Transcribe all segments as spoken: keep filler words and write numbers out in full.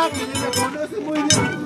Santiago, y me conoce muy bien.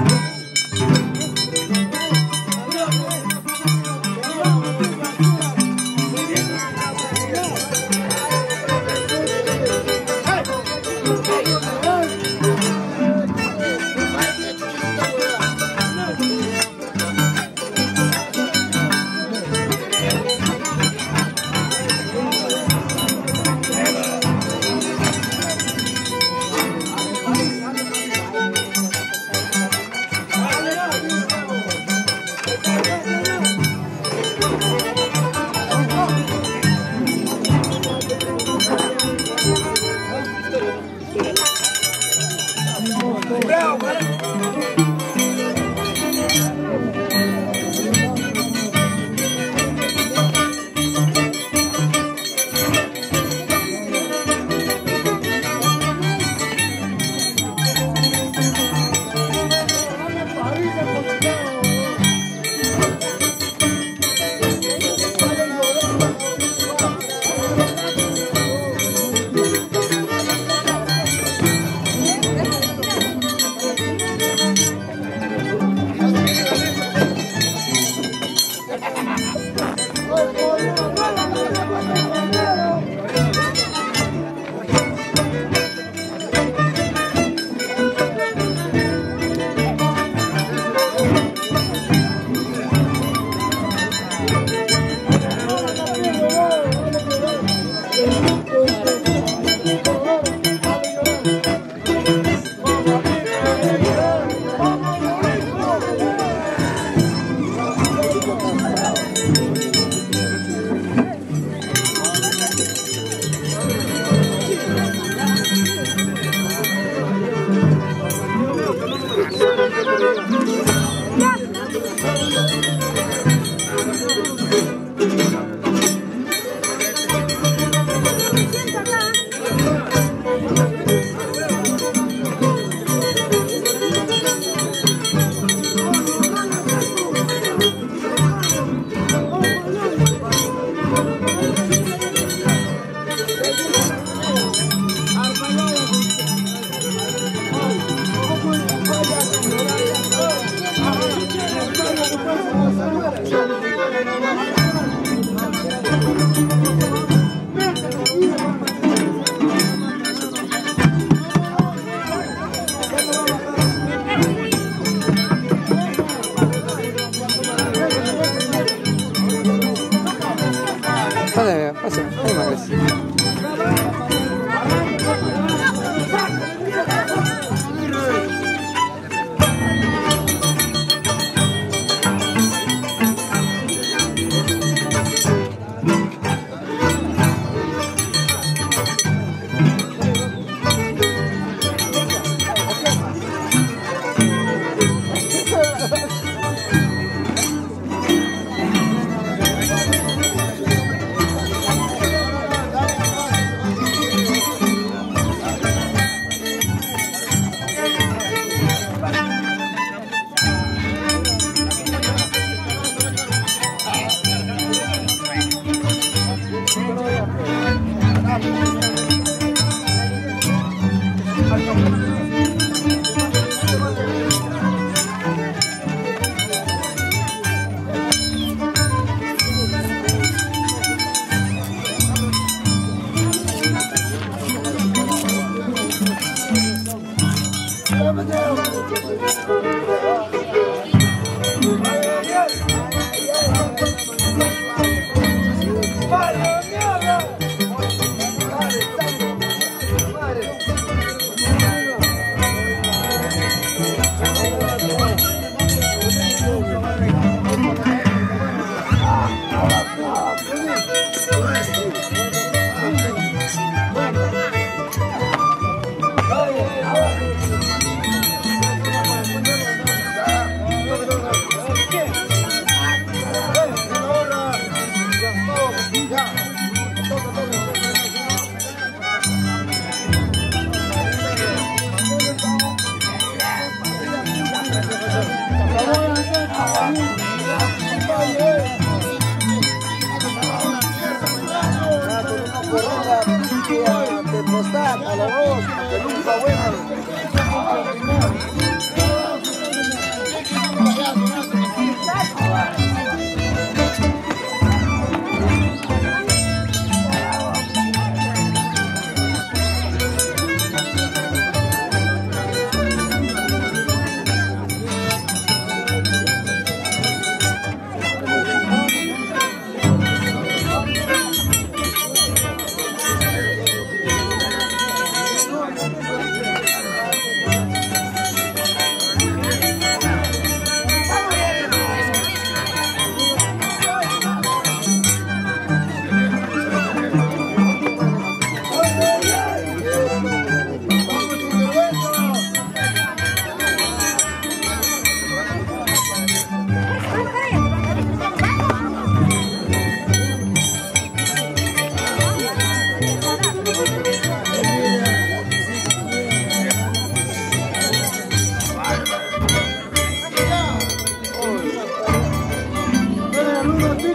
Pasa, pasa, hay más.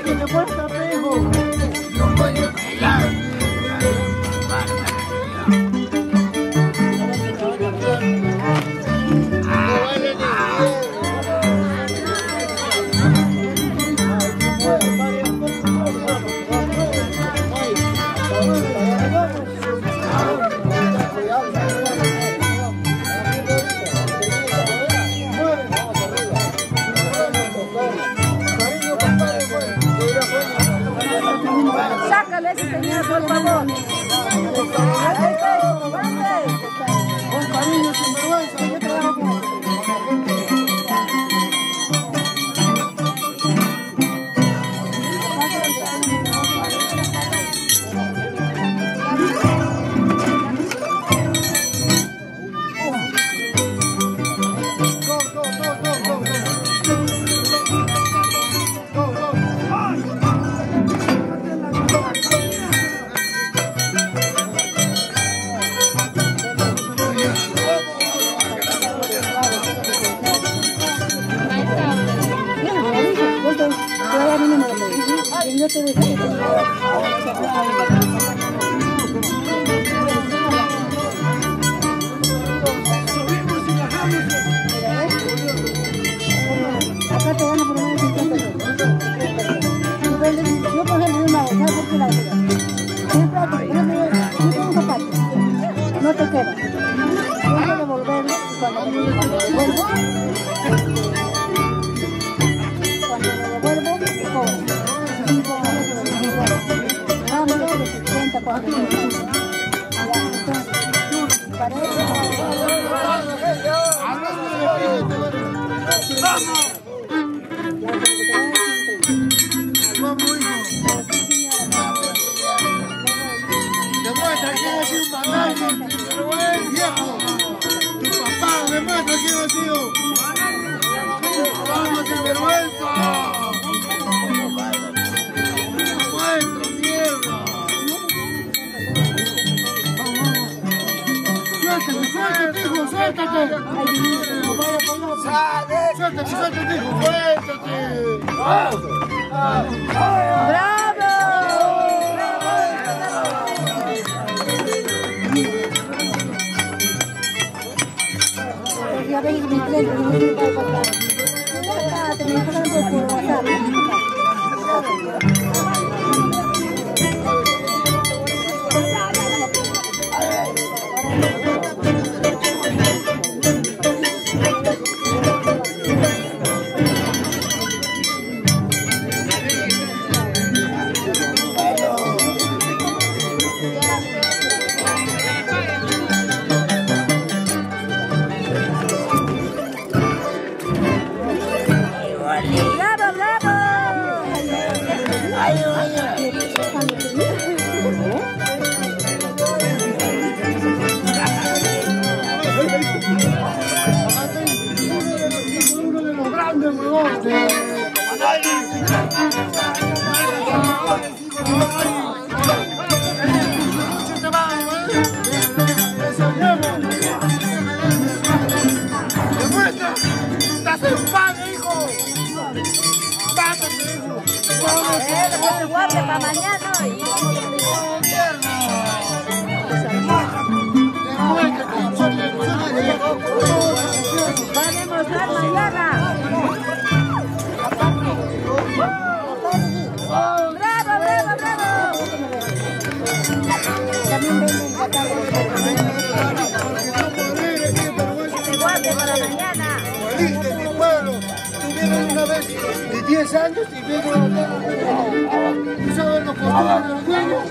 que te cuesta, pejo. Yo voy a bailar. Sácale ese señor, por favor. Con cariño, sin vergüenza, yo trabajo con... Yo te dije que acá te van a poner cincuenta pesos. Yo por ejemplo una vez, ¿sabes por qué la digo? Siempre, por ejemplo, yo tengo un zapato, no te queda. Tienes que devolver cuando me devuelvo. Cuando me devuelvo, te cobro. Vamos, hijo. Demuestra quién ha sido un mamá, viejo. Tu papá, demuestra quién ha sido. Vamos, sin vergüenza. Suéltate, hijo, suéltate. Suéltate, suéltate, hijo, suéltate. ¡Bravo! Ya veis mi cliente, mi cliente va a contar. Te me dejan por WhatsApp. Demuestra, estás en pan, hijo. Bájate, hijo. Eh, guarde para mañana. Va a demostrar mañana. ¡Bravo, bravo, bravo! También venden catálogos de guarde para mañana. De mi pueblo, tuvieron una vez de diez años y vieron a ¿tú sabes los costumbres de los niños?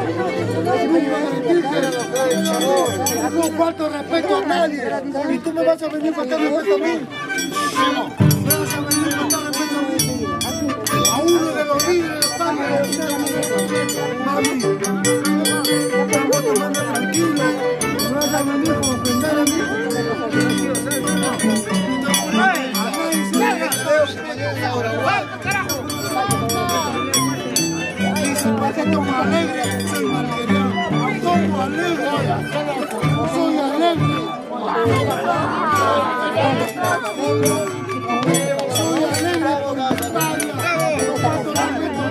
No falto respeto a nadie y tú me vas a venir a faltar respeto a mí. No, me vas a venir a faltar respeto a mí. A uno de los líderes de España. Mami, vamos a tomar tranquilo. Me vas a venir a ofender a mí. Tomo alegre, soy malquerido. Tomo alegre, soy alegre. Soy alegre por España.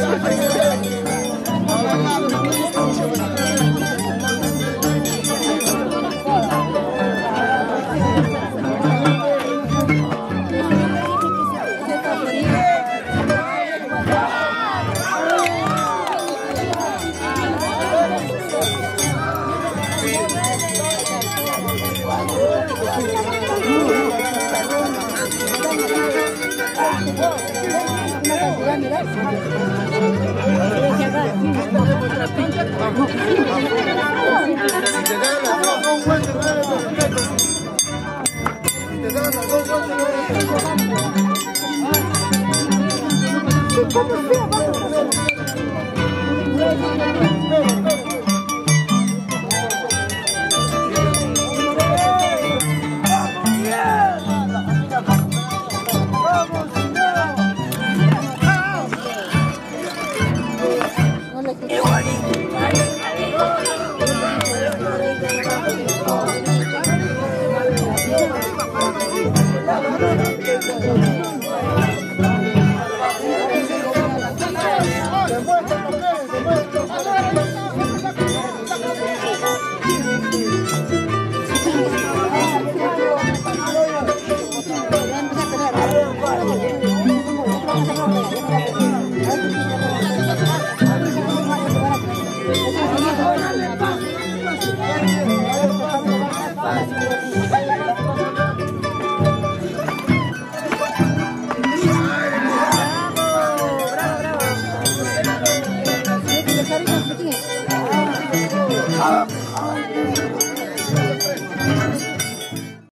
Thank you.